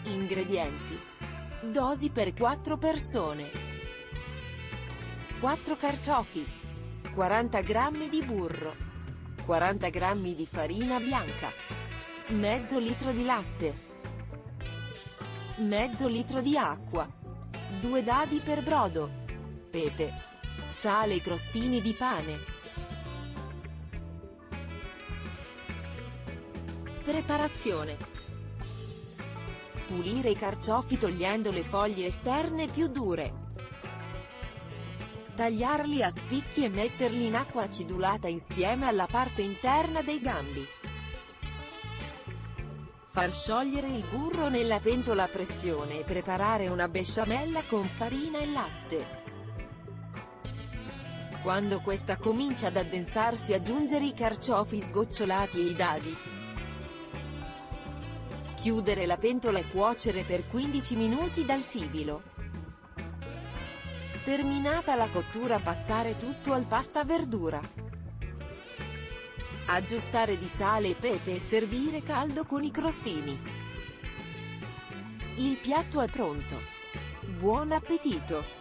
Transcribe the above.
Ingredienti. Dosi per 4 persone. 4 carciofi, 40 g di burro, 40 g di farina bianca, mezzo litro di latte, mezzo litro di acqua, 2 dadi per brodo, pepe, sale e crostini di pane. Preparazione. Pulire i carciofi togliendo le foglie esterne più dure. Tagliarli a spicchi e metterli in acqua acidulata insieme alla parte interna dei gambi. Far sciogliere il burro nella pentola a pressione e preparare una besciamella con farina e latte. Quando questa comincia ad addensarsi, aggiungere i carciofi sgocciolati e i dadi. Chiudere la pentola e cuocere per 15 minuti dal sibilo. Terminata la cottura, passare tutto al passaverdura. Aggiustare di sale e pepe e servire caldo con i crostini. Il piatto è pronto. Buon appetito!